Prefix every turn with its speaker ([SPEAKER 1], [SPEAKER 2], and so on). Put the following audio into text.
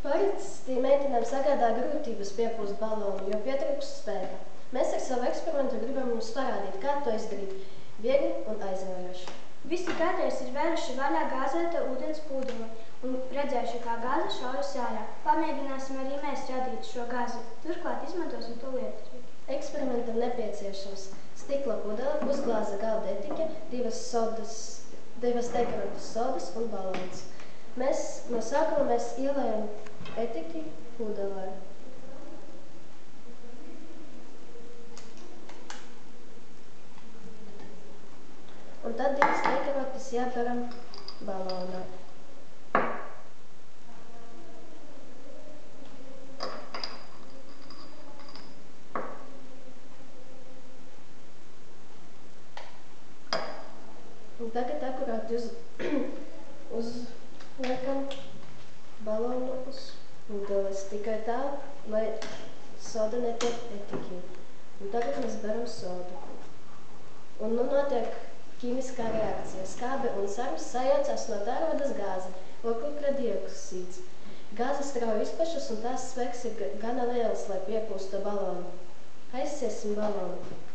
[SPEAKER 1] Parasti meitenēm sagādā grūtības piepūst balonu, jo pietrūkst spēka. Mēs ar savu eksperimentu gribam jums parādīt, kā to izdarīt viegli un aizraujoši.
[SPEAKER 2] Visi kādreiz ir vēruši vaļā gāzēta ūdens pūdeni un redzējuši, kā gāze šaujas ārā. Pamēģināsim arī mēs radīt šo gāzi, turklāt izmantosim to lietotīgi.
[SPEAKER 1] Eksperimentam nepieciešams stikla pudele, pusglāza galda etiķe, divas dekoratas sodas un balons. No sākuma mēs ielējam etiķi pudelē. Un tad divas dekoratas jāparam balonā. Un tagad akurāti uzliekam balonu uz pudeles, tikai tā, lai soda netiek etiķī. Un tagad mēs beram sodu. Un nu notiek ķīmiskā reakcija. Skābe un sarms sajaucās, no tā rodas gāze, oglekļa dioksīds. Gāze strauji izpešas un tās spēks ir gana liels, lai piepūstu balonu. Aizsiesim balonu.